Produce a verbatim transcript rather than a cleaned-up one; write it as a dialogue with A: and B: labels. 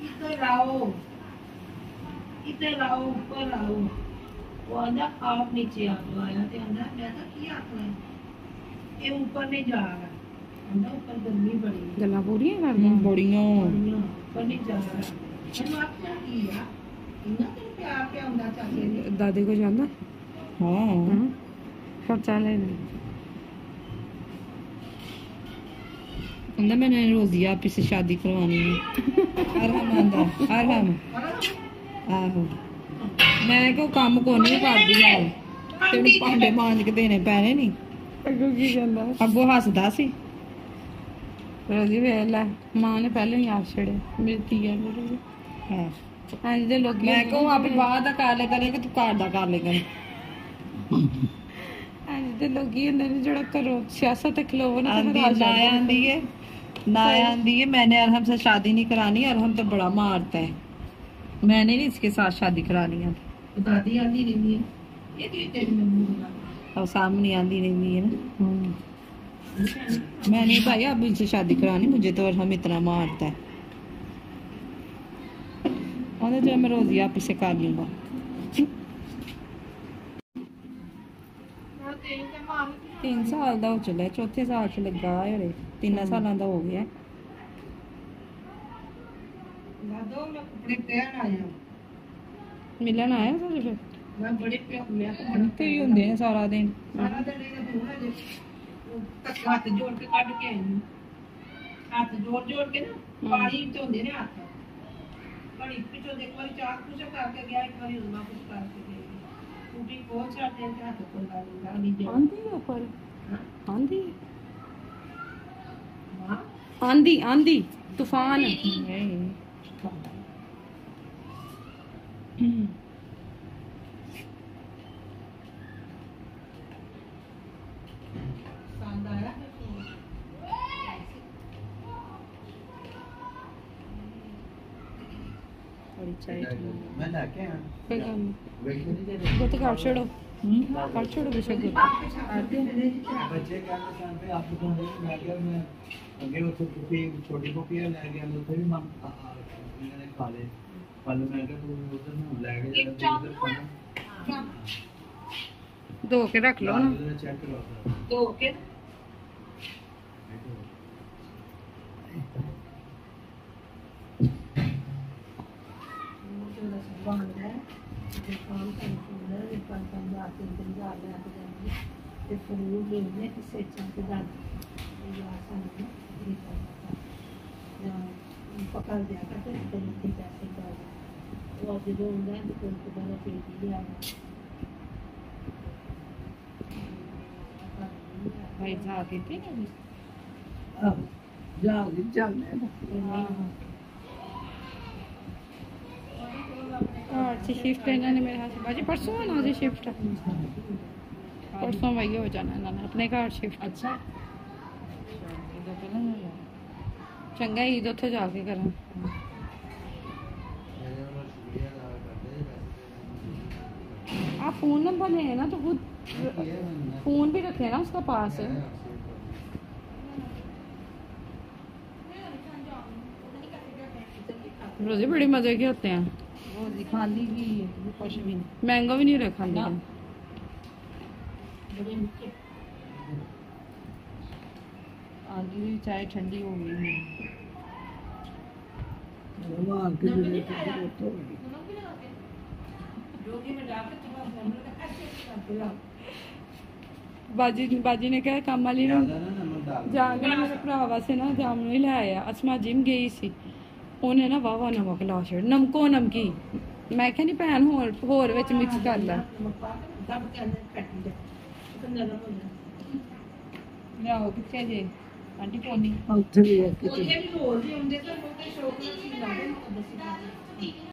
A: इधर आओ, इधर आओ, ऊपर आओ। वो आंदा आप नीचे आ जाओ। आया तो आंदा मैं तो की आखना है, ये ऊपर नहीं जा रहा। आंदा ऊपर गर्मी बड़ी है।
B: गल्लां पूरियां करदा
A: बड़ियां बड़ियां ऊपर नहीं जा रहा। मैंने आखना की आ इन्ना तेरे प्यार पे आंदा चाचे ने।
B: दादी को जांदा
A: हां
B: पर चले
A: आंदा मैंने रोजिया आप से शादी करवानी है। अरहम आंदा अरहम आहो मैं को काम को नहीं करदी है तेन भांडे मांज के देने पैने नहीं।
B: अगो की जांदा
A: अगो हसदा सी
B: रोजी वेला मां ने पहले ही आप छड़े मेरी तीया मेरे
A: हां
B: आज दे लोग
A: मैं को आप बाहर दा कर ले करे कि तू घर दा कर ले कर।
B: आज दे लोग ये ने जड़ा करो सियासत खिलाओ ना
A: आंदी ना आंदी है ना आंदी है मैंने अरहम से शादी नहीं करानी। अरहम तो बड़ा मारता है, मैंने नहीं इसके साथ शादी करानी है। दादी आंदी रहती है ये तो तेरी मम्मी और सामने आंदी रहती है ना। मैं नहीं भाई अब इनसे शादी करानी, मुझे तो अरहम इतना मारता है। और जब मैं रोजी आप इसे कर लूंगा। तीन साल का हो चला, चौथे साल च लगा है, तीन साल का हो गया।
B: मिलन आया सारे फिर
A: मैं बड़े पे ही होंगे हैं सारा दिन सारा दिन हाथ जोड़ के कट के आई हूं। हाथ जोड़ जोड़ के ना पानी तो होंगे ने हाथ बड़ी पिछो देख बार चार कुछ करके गया, एक बार उमा कुछ करके गया टूटी पहुंच जाते हैं हाथ को लगा नहीं दे
B: आंधी है पर आंधी
A: हां
B: आंधी आंधी तूफान है।
A: बड़ी चाय मैं लेके आया
B: कोई काम वो तो काट छोड़ो काट छोड़ो बेशक
A: बच्चे क्या निशान पे आप तो मैं क्या मैं आगे वो तो कॉपी छोटी कॉपी ले गया तो भी मां मैंने खा ले कल मैं क्या तू उधर में ले गया उधर खाना
B: धो के रख लो ना
A: चेक करो धो के बंद है जो काम करते हैं ये पांच पांच हजार तीन तीन हजार ले आते जाएंगे तो फिर वो लेने इससे चंद दान ये आसान है ये करना या पकड़ दिया करते हैं तो नहीं पैसे का वो जो होंगे तो कोई को बड़ा पे दिया
B: भाई जाके थे ना
A: अब जाओ जाने हां
B: और सी शिफ्ट है इन्होंने मेरे हाथ से बाजी परसों है ना जी शिफ्ट परसों वही हो जाना इन्होंने अपने घर शिफ्ट।
A: अच्छा
B: चंगा ईद उत्थे जाके करा आप फोन नंबर ले ना तो खुद फोन भी रखे ना उसका पास है। रोजे बड़े मजे के होते हैं
A: वो दिखाने की कुछ भी नहीं
B: महंगा भी नहीं रखा लेकिन
A: आगे भी चाय ठंडी हो गई
B: बाजी बाजी ने कहा काम वाली ने जाके मेरे भरा वास्ते ना जामुन ही ले आया। असमा जिम गई सी ਉਹਨੇ ਨਾ ਵਾਵਾ ਨਮਕ ਲਾ ਛੜ ਨਮਕੋ ਨਮਕੀ ਮੈਂ ਕਿਹਾ ਨਹੀਂ ਭੈਣ ਹੋਰ ਹੋਰ ਵਿੱਚ ਮਿਕਸ ਕਰ ਲੈ
A: ਲਿਆਓ ਕਿੱਥੇ ਜੇ ਆਂਟੀ ਕੋਨੀ
B: ਉੱਥੇ ਵੀ
A: ਉੱਥੇ ਵੀ ਹੋਰ ਵੀ ਹੁੰਦੇ ਤਾਂ ਬਹੁਤੇ ਸ਼ੌਕ ਨਾਲ ਸੀ ਲਾਉਂਦੇ